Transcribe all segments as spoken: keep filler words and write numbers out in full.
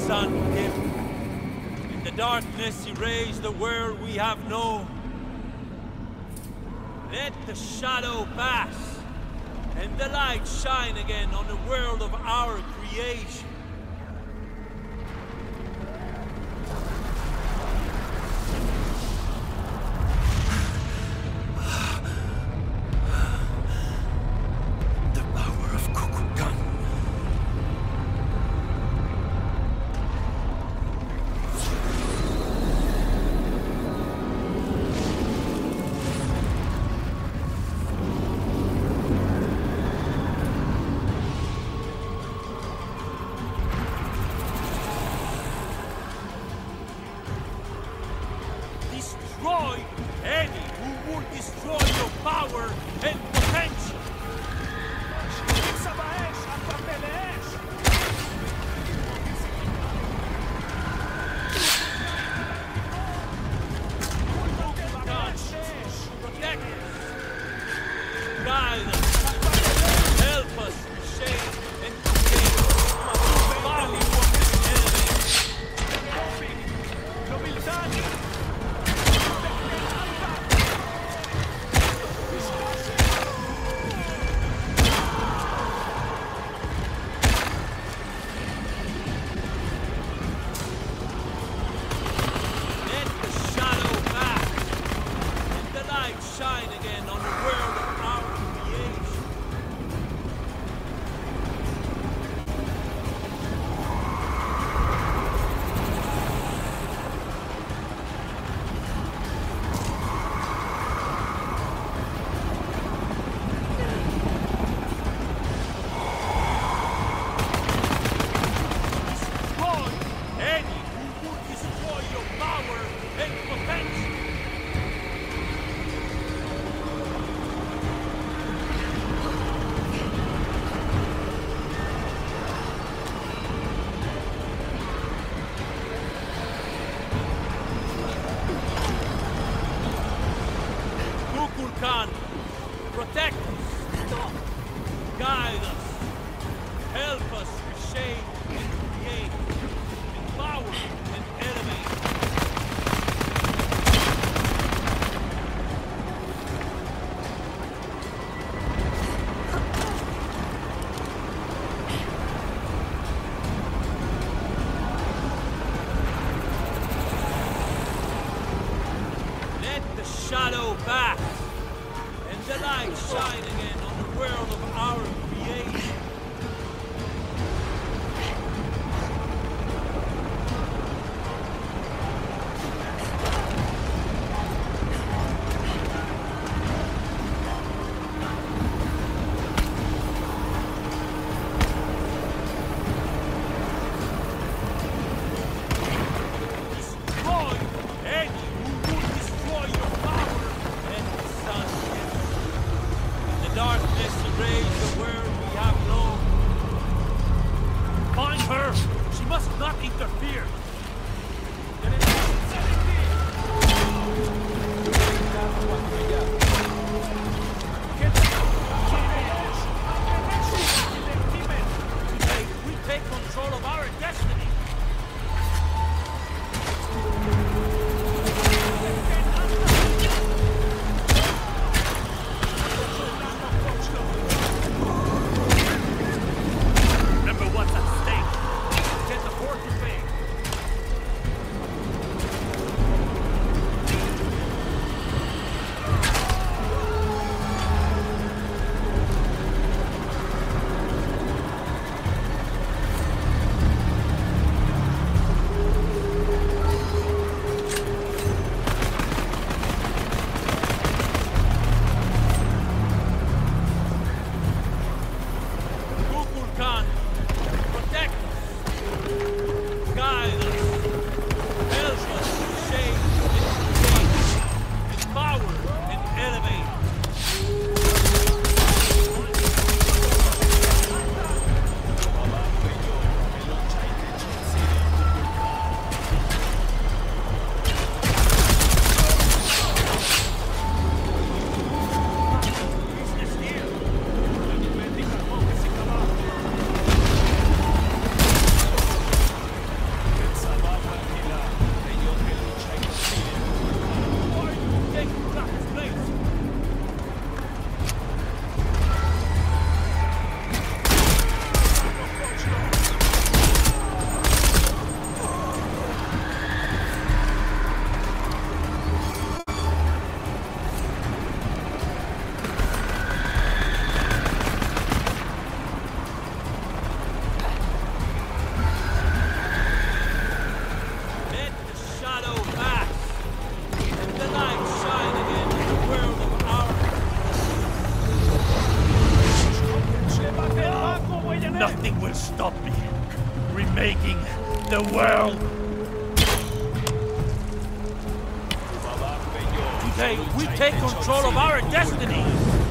sun dim. In the darkness erase the world we have known. Let the shadow pass, and the light shine again on the world of our creation. The power of KUKULKAN. Destroy any who would destroy your power and potential. Protect us. Guide us. Help us shame and create the value of this enemy. Let the shadow back, and the light shine again on the world of our creation. Destroy any who would destroy your power and potential. KUKULKAN, protect us, guide us, help us reshape and create, empower and elevate. Let the shadow back, and the light shine again on the world of our creation. Destroy any who would destroy your power and the sun. In the darkness erase the world we have known. Find her! She must not interfere! Today, we take control of our destiny! Remember what's at stake. Get the fortune pay. will stop me. Remaking the world. Today, we take control of our destiny.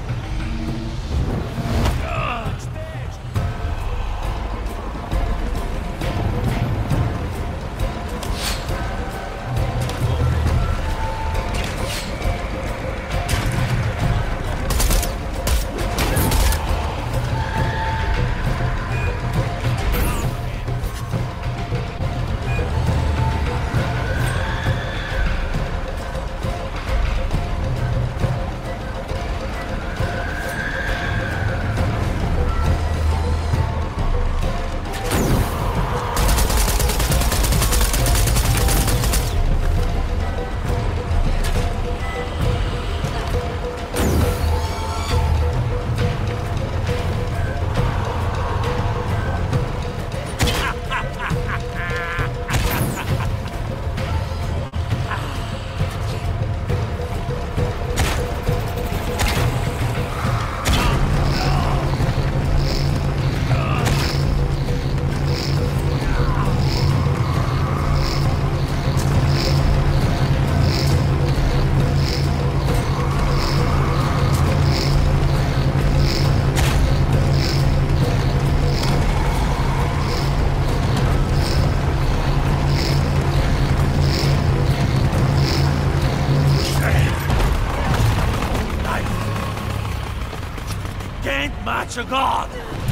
A god!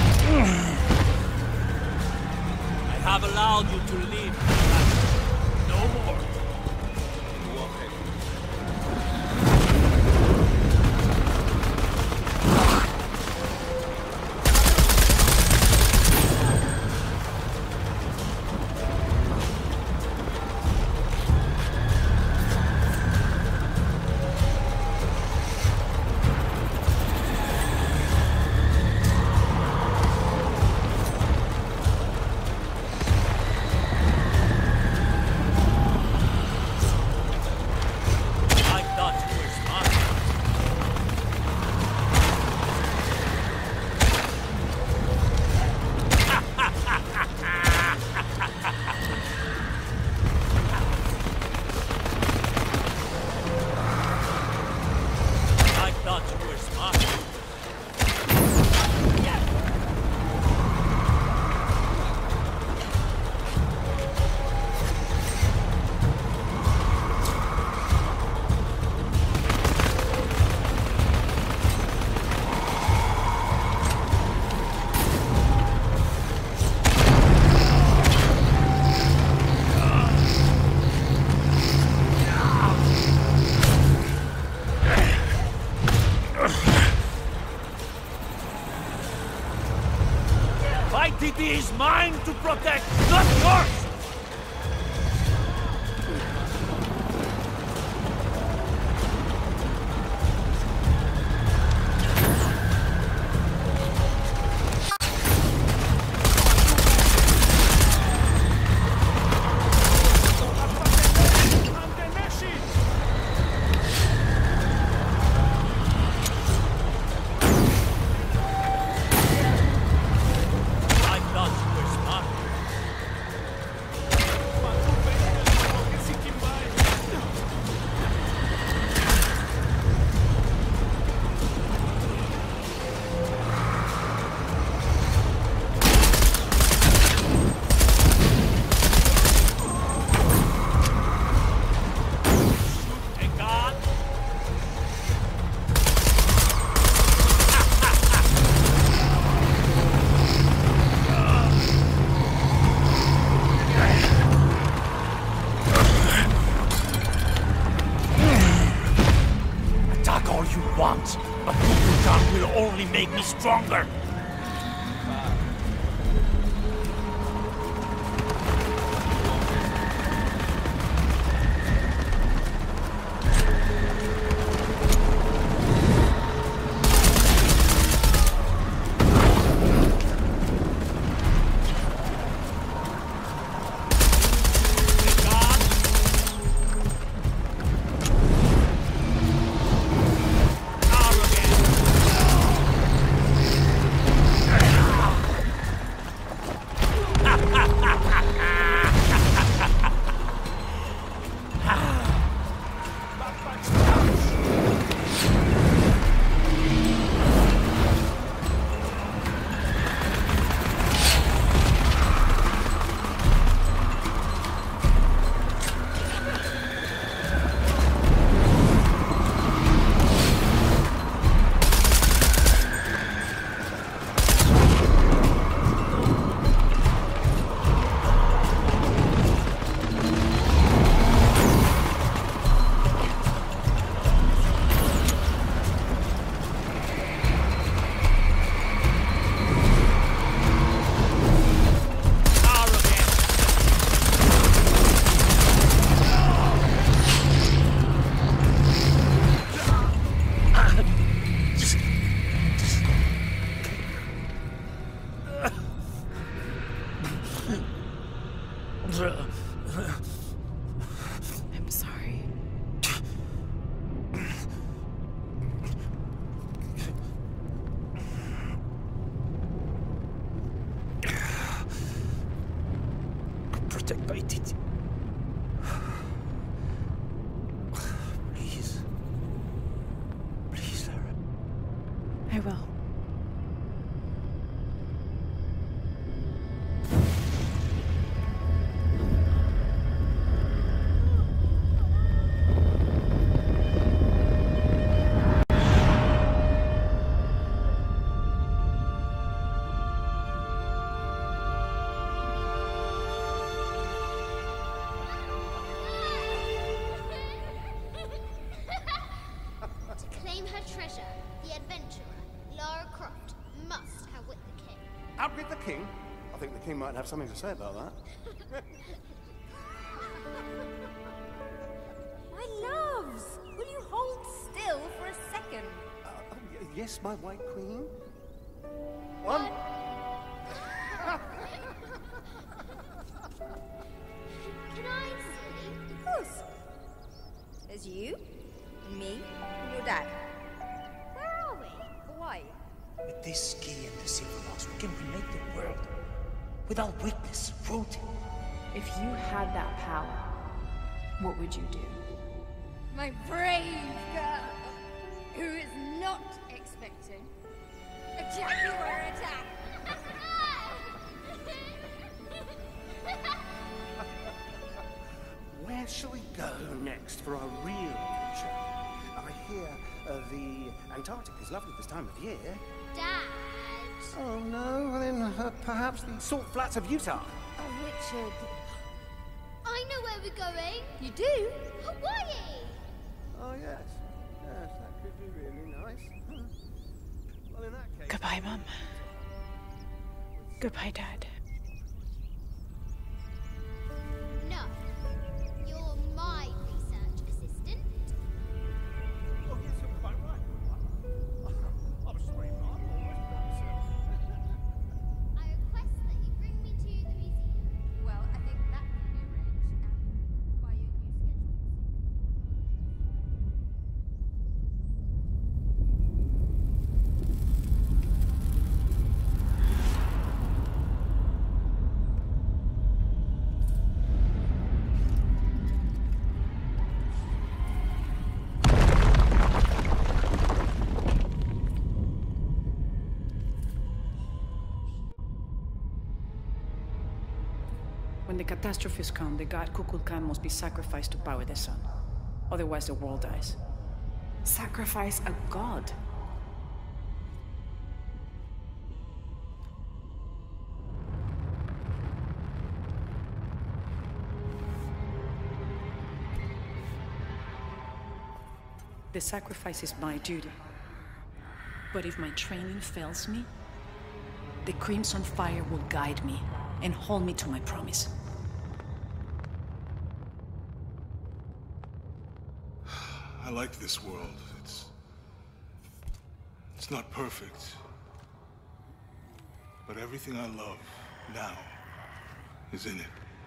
I have allowed you to live. No more. It is mine to protect, not yours! But KUKULKAN will only make me stronger. I will. Outwit the king? I think the king might have something to say about that. My loves! Will you hold still for a second? Uh, oh, y yes, my white queen. One. Can I see? Of course. There's you, me, and your dad. Where are we? Hawaii. With this key and the silver box, we can remake the world. Without weakness, cruelty. If you had that power, what would you do? My brave girl, who is not expecting a jaguar attack. Where shall we go next for our real adventure? I hear uh, the Antarctic is lovely this time of year. Dad. Oh no, well, then uh, perhaps the salt flats of Utah. Oh, Richard. I know where we're going. You do? Hawaii. Oh yes, yes, that could be really nice. Hmm. Well, in that case. Goodbye, Mom. Goodbye, Dad. No, you're my research assistant. Oh yes, you're quite right. I'm sorry, Mom. I request that you bring me to the museum. Well, I think that can be arranged um, by your new When the catastrophes come, the god KUKULKAN must be sacrificed to power the sun. Otherwise, the world dies. Sacrifice a god? The sacrifice is my duty. But if my training fails me, the Crimson Fire will guide me and hold me to my promise. I like this world. It's... It's not perfect. But everything I love now is in it.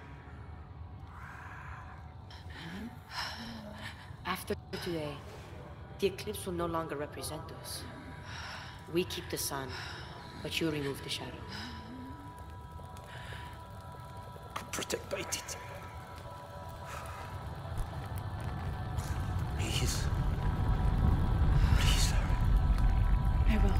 After today, the eclipse will no longer represent us. We keep the sun, but you remove the shadow. Protect by it. Please. Please, Lara. I will.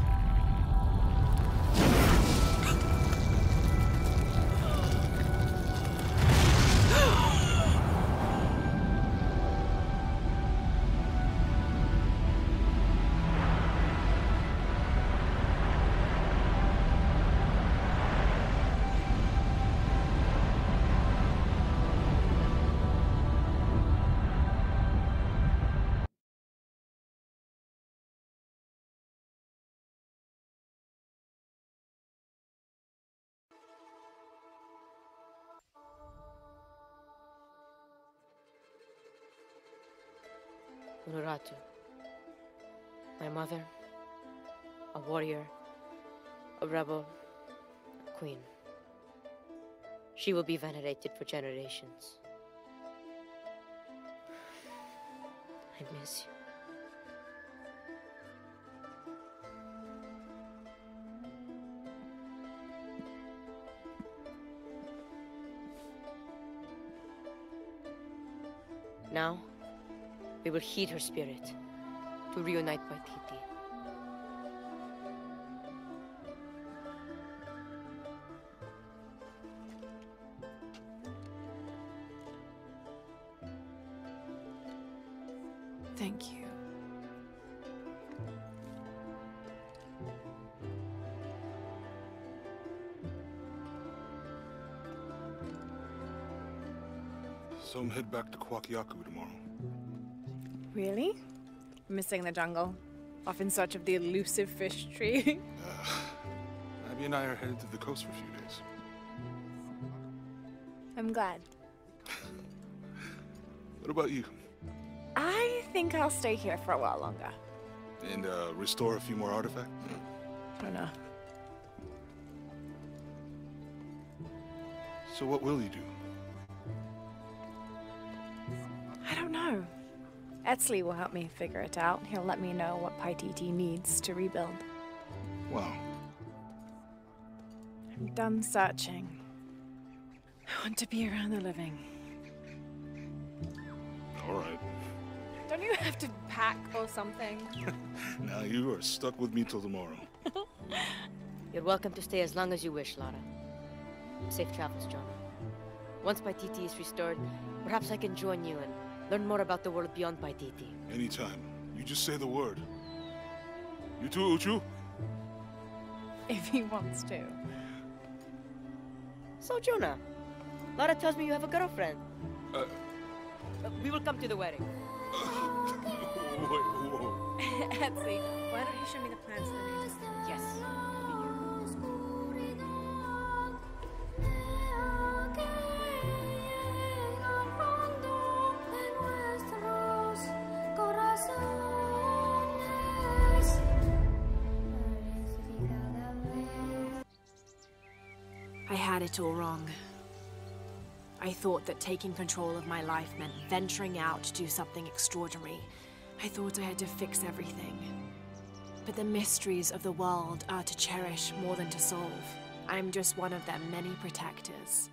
Unuratu, my mother, a warrior, a rebel, a queen. She will be venerated for generations. I miss you. Now, we will heed her spirit to reunite Paititi. Thank you. So I'm head back to Kwakiaku tomorrow. Really? Missing the jungle? Off in search of the elusive fish tree? uh, Abby and I are headed to the coast for a few days. I'm glad. What about you? I think I'll stay here for a while longer. And uh, restore a few more artifacts? I don't know. So what will you do? I don't know. Etzli will help me figure it out. He'll let me know what Paititi needs to rebuild. Wow. I'm done searching. I want to be around the living. All right. Don't you have to pack or something? Now you are stuck with me till tomorrow. You're welcome to stay as long as you wish, Lara. Safe travels, John. Once Paititi is restored, perhaps I can join you and learn more about the world beyond Paititi. Anytime. You just say the word. You too, Uchu? If he wants to. So, Jonah, Lara tells me you have a girlfriend. Uh, Uh, we will come to the wedding. Wait, whoa. Etzli, why don't you show me the plans for the next time? Yes. I had it all wrong. I thought that taking control of my life meant venturing out to do something extraordinary. I thought I had to fix everything. But the mysteries of the world are to cherish more than to solve. I'm just one of their many protectors.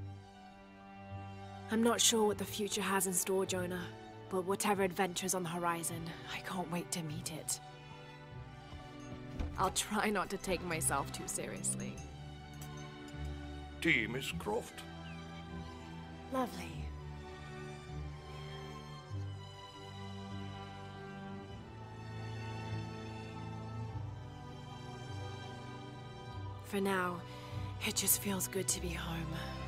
I'm not sure what the future has in store, Jonah, but whatever adventure's on the horizon, I can't wait to meet it. I'll try not to take myself too seriously. Tea, Miss Croft. Lovely. For now, it just feels good to be home.